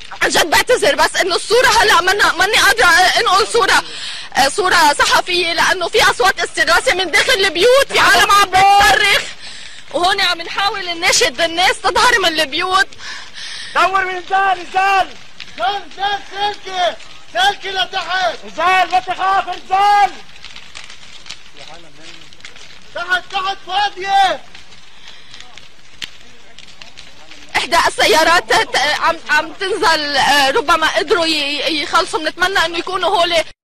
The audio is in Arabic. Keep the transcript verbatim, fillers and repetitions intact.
عن جد بعتذر، بس انه الصورة هلا ماني قادرة انقل صورة صورة صحفية، لانه في اصوات استغاثة من داخل البيوت، في عالم عم بتصرخ، وهون عم نحاول نناشد الناس تظهر من البيوت. دور من نزال نزال نزال نزال سالكة سالكة لتحت نزال ما تخاف نزال تحت تحت فاضية. احدى السيارات عم عم تنزل، ربما قدروا يخلصوا، بنتمنى انه يكونوا هول